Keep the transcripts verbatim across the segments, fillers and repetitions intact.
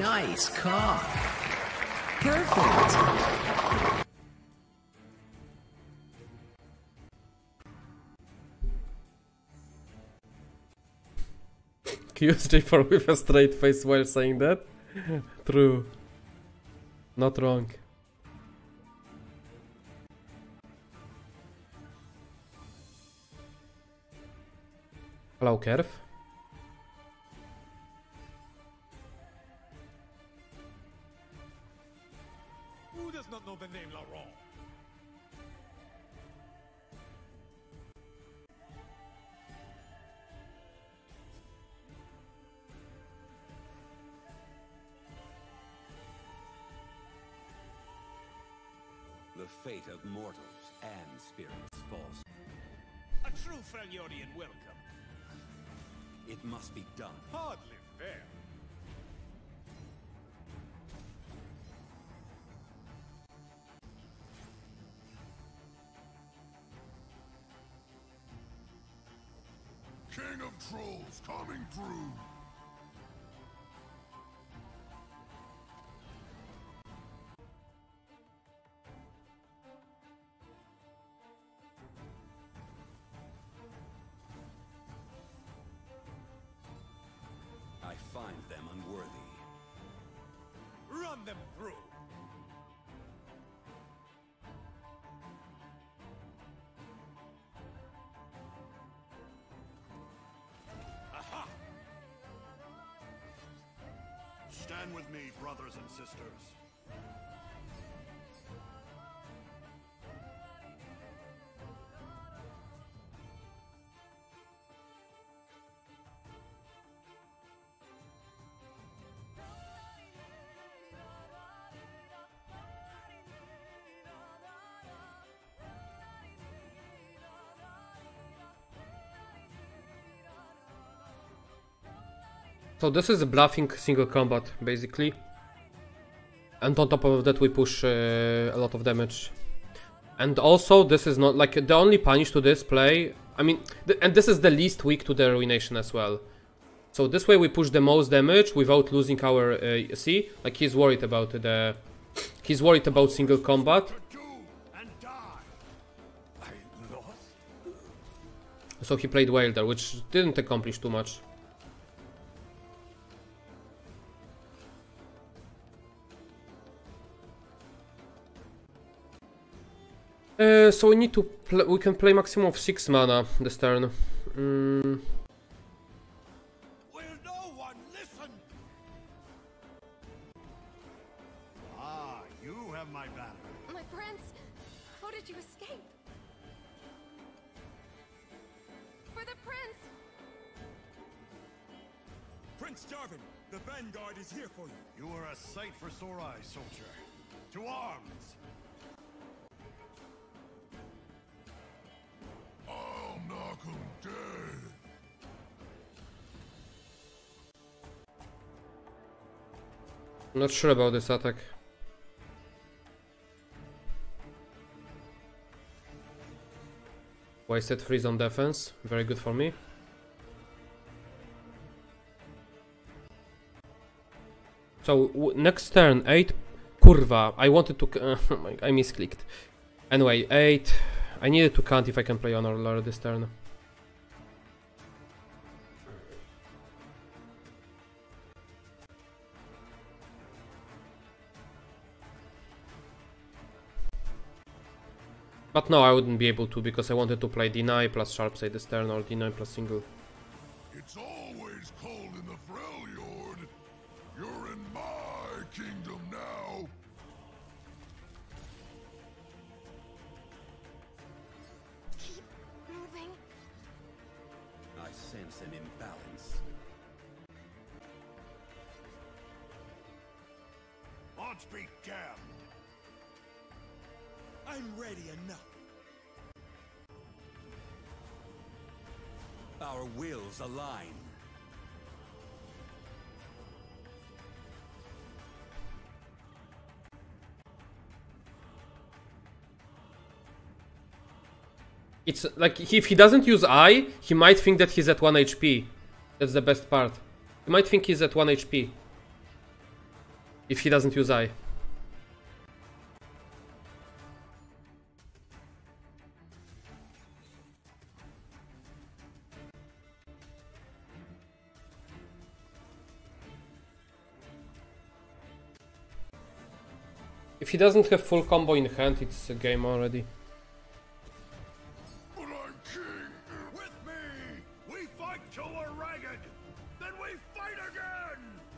Nice cock. Perfect. Q S J four with a straight face while saying that? True. Not wrong. Hello, Kerf. Who does not know the name Laurent? The fate of mortals and spirits falls. A true Freljordian welcome. It must be done. Hardly fair. King of Trolls coming through. I find them unworthy. Run them through. Aha! Stand with me, brothers and sisters. So this is a bluffing single combat, basically. And on top of that we push uh, a lot of damage. And also this is not, like, the only punish to this play, I mean, th and this is the least weak to the Ruination as well. So this way we push the most damage without losing our, uh, see? Like, he's worried about the, he's worried about single combat. So he played Wilder, which didn't accomplish too much. Uh, so we need to pl we can play maximum of six mana this turn. Mm. Will no one listen? Ah, you have my back. My prince, how did you escape? For the prince! Prince Jarvan, the Vanguard is here for you. You are a sight for sore eyes, soldier. To arms! I'll knock him dead. I'm not sure about this attack. Wasted freeze on defense, very good for me. So w next turn, eight. Kurwa, I wanted to. Uh, I misclicked. Anyway, eight. I needed to count if I can play Honor Lord this turn. But no, I wouldn't be able to because I wanted to play Deny plus Sharp Side this turn or Deny plus single. It's always cold in the Freljord. You're in my kingdom now. Keep moving. I sense an imbalance. Odds be damned. I'm ready enough. Our wills align. It's like if he doesn't use I, he might think that he's at one H P. That's the best part. He might think he's at one H P. if he doesn't use I. If he doesn't have full combo in hand, it's a game already. But I'm king. With me, we fight till we're ragged. Then we fight again.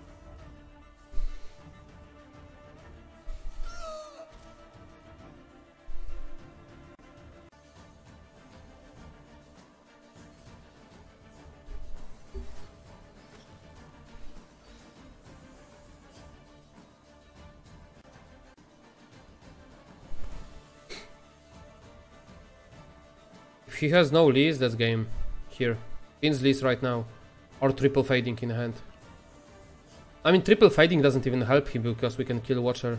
If he has no lease, that's game. Here. Pins lease right now. Or triple fading in hand. I mean, triple fading doesn't even help him because we can kill Watcher.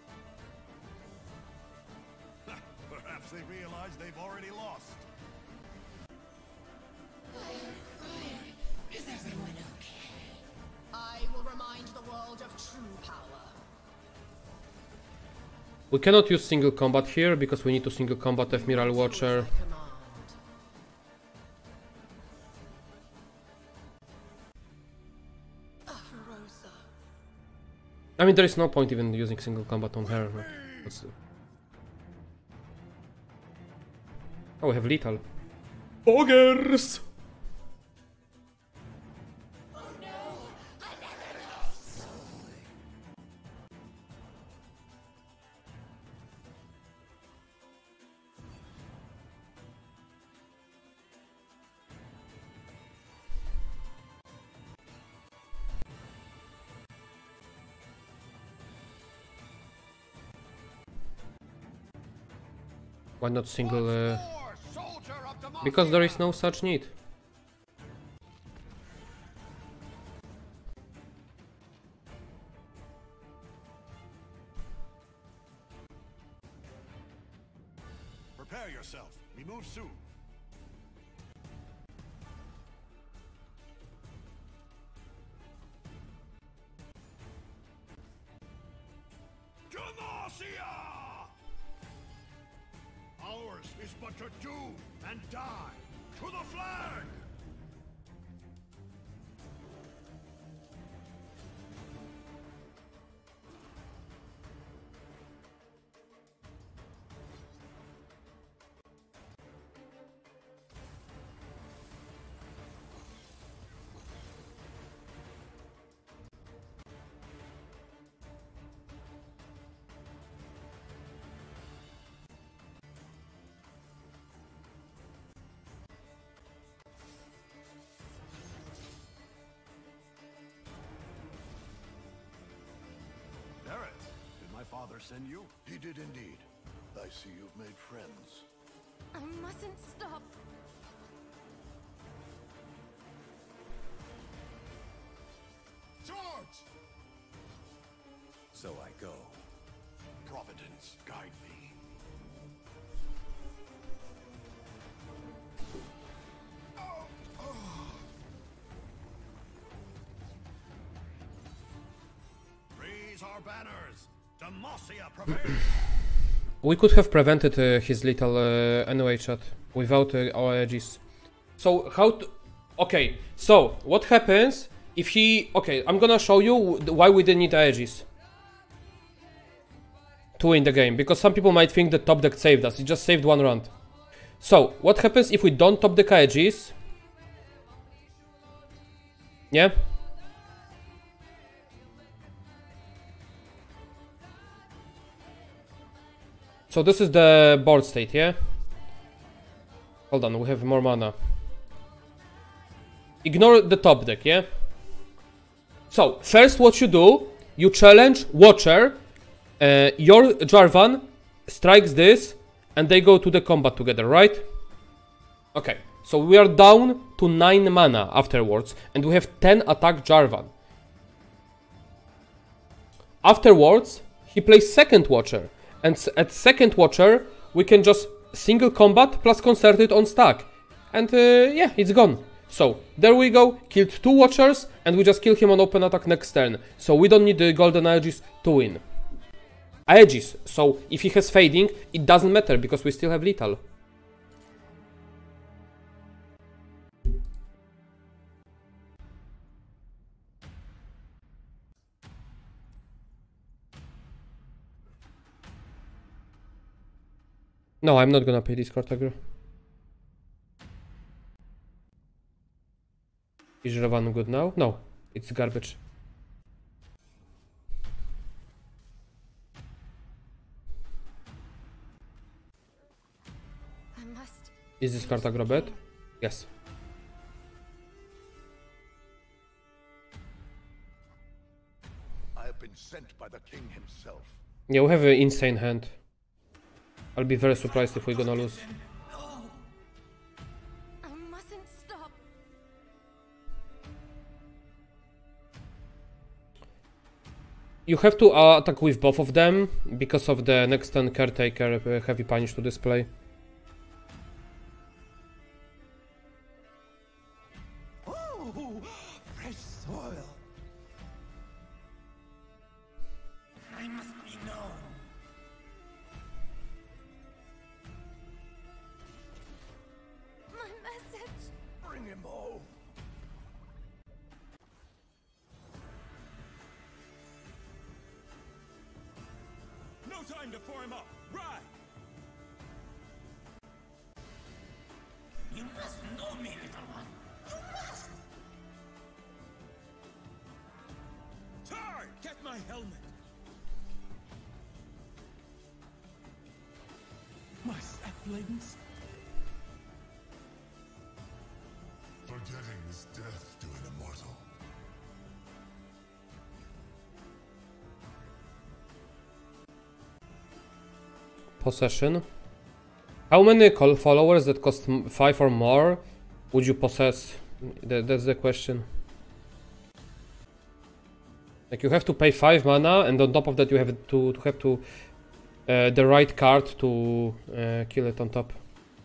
Perhaps they realize they've already lost. Is everyone okay? I will remind the world of true power. We cannot use single combat here because we need to single combat Ephemeral Watcher. I mean, there is no point even using single combat on her. Let's... Oh, we have lethal. Ogres! Why not single? Uh... Because there is no such need. Prepare yourself. We move soon. Demacia! Ours is but to do and die. To the flag! Father send you? He did indeed. I see you've made friends. I mustn't stop. Charge! So I go. Providence, guide me. Raise our banners. Demacia, prepare. We could have prevented uh, his little uh, anyway chat without uh, our edges. So how to... Okay, so what happens if he... Okay, I'm gonna show you why we didn't need edges to win the game. Because some people might think the top deck saved us. It just saved one round. So, what happens if we don't top deck edges? Yeah? So this is the board state, yeah? Hold on, we have more mana. Ignore the top deck, yeah? So, first what you do, you challenge Watcher, uh, your Jarvan strikes this, and they go to the combat together, right? Okay, so we are down to nine mana afterwards, and we have ten attack Jarvan. Afterwards, he plays second Watcher. And at second Watcher, we can just single combat plus concerted on stack. And uh, yeah, it's gone. So, there we go, killed two Watchers, and we just kill him on open attack next turn. So we don't need the Golden Aegis to win. Aegis, so if he has Fading, it doesn't matter, because we still have Lethal. No, I'm not gonna pay this card aggro. Is Revan good now? No, it's garbage. I must. Is this card aggro bad? Yes. I have been sent by the king himself. Yeah, we have an insane hand. I'll be very surprised if we're gonna lose. I mustn't stop. You have to uh, attack with both of them because of the next turn Caretaker uh, heavy punish to display. Oh, fresh soil. I must be known. My message. Bring him home. No time to form up. Ride. You must know me, little one. You must. Tar, get my helmet. My saplings. Forgetting is death to an immortal. Possession. How many call followers that cost five or more would you possess? That, that's the question. Like you have to pay five mana, and on top of that you have to, to have to uh, the right card to uh, kill it on top.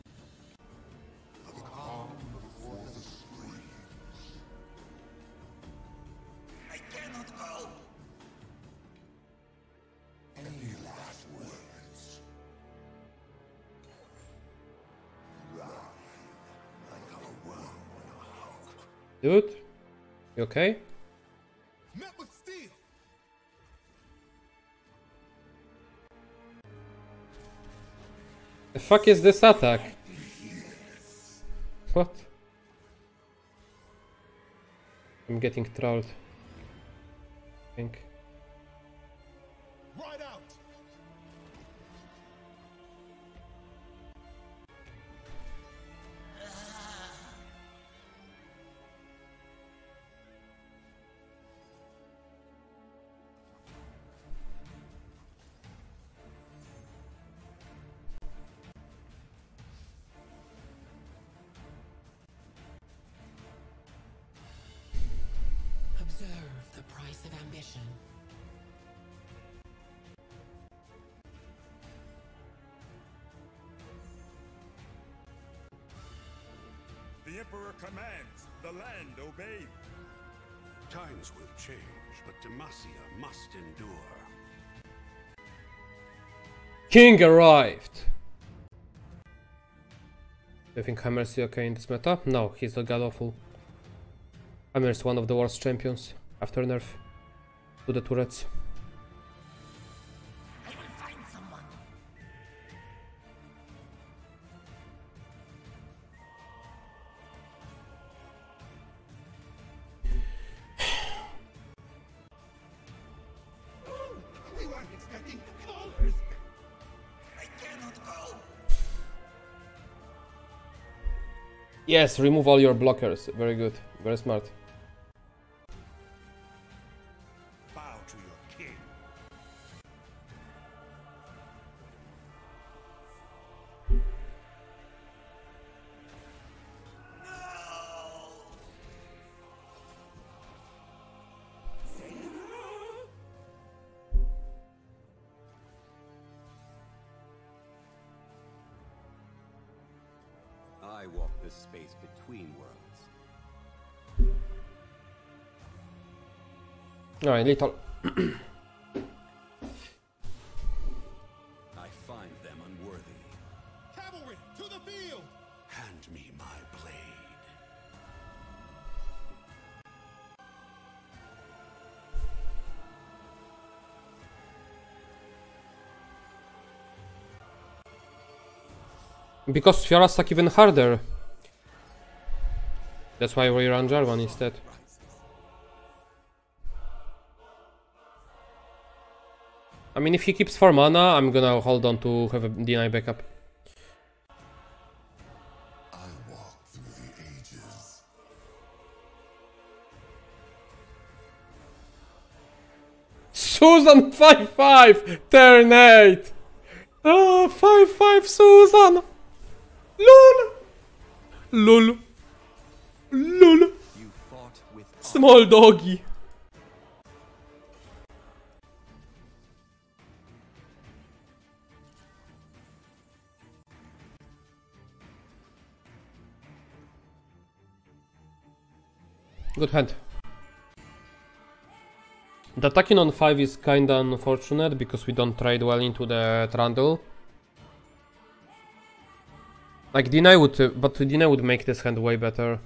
I cannot go. Any last words? Like a worm in a hulk. Dude, you okay? Met with steel. The fuck is this attack? What? I'm getting trolled. I think. Ride out. Observe the price of ambition. The Emperor commands. The land obey. Times will change, but Demacia must endure. King arrived! Do you think Hammer's okay in this meta? No, he's not god awful. Hammer's one of the worst champions after nerf to the turrets. I will find someone. We weren't expecting callers. I cannot go. Yes, remove all your blockers. Very good. Very smart. Bow to your king. I walk the space between worlds. Alright, little. I find them unworthy. Cavalry, to the field! Hand me my blade. Because Fiora stuck even harder. That's why we run Jarvan instead. I mean, if he keeps four mana, I'm gonna hold on to have a deny backup. I walk through the ages. Susan five five! Turn eight! Ah, five five Susan! LOL! LOL! LOL! You fought with Small doggy! Good hand. The attacking on five is kinda unfortunate because we don't trade well into the Trundle. Like Deny would, uh, but Deny would make this hand way better.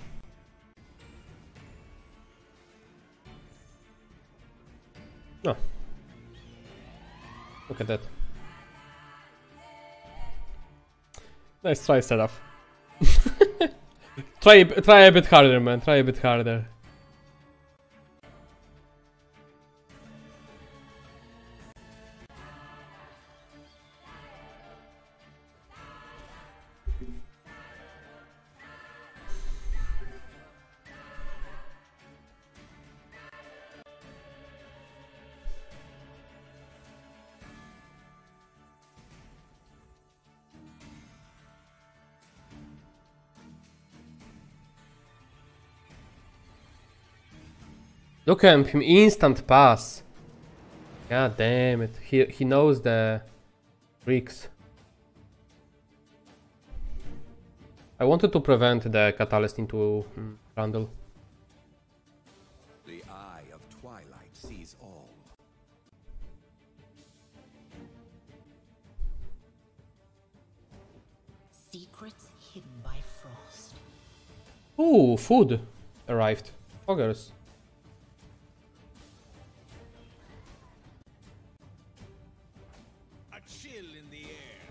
Oh. Look at that. Nice try, Seraph. try, try a bit harder, man. Try a bit harder. Look at him, instant pass. God damn it. He he knows the tricks. I wanted to prevent the Catalyst into mm, Randall. the eye of twilight sees all. Secrets hidden by frost. Ooh, food arrived. Foggers. A chill in the air.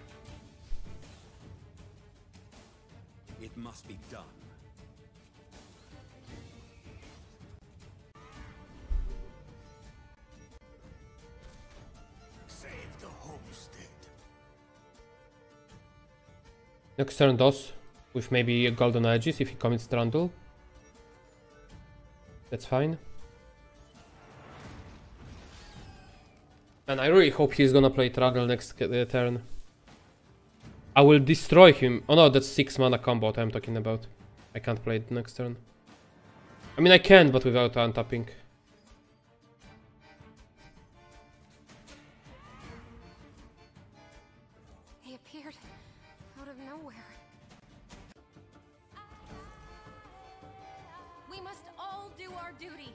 It must be done. Save the homestead. Next turn DOS with maybe a golden edges if he commits Trundle. That's fine. And I really hope he's gonna play Trundle next uh, turn. I will destroy him. Oh no, that's six mana combo I'm talking about. I can't play it next turn. I mean I can, but without untapping. He appeared out of nowhere. We must all do our duty.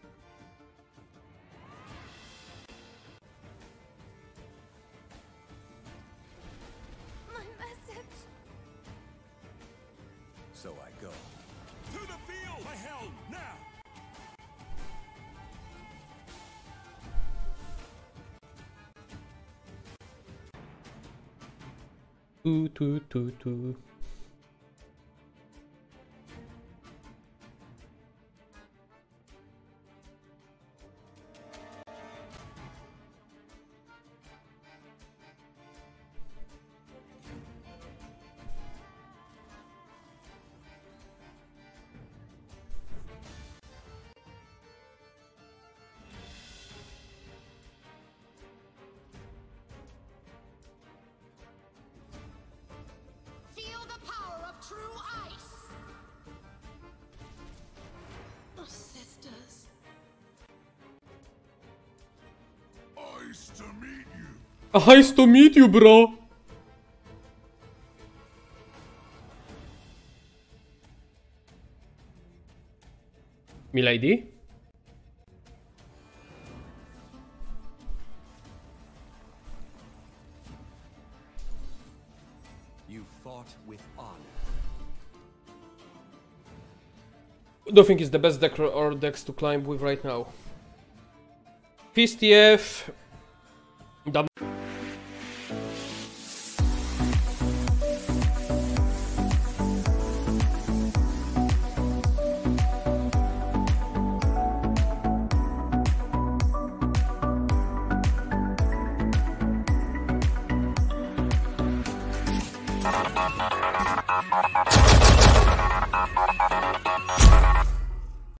My message. So I go. To the field! My helm, now! Two, two, two, two. Feel the power of true ice. Oh, sisters. Ice to meet you. Nice to meet you, bro. Milady? You fought with honor. What do you think is the best deck or decks to climb with right now? Fistiev,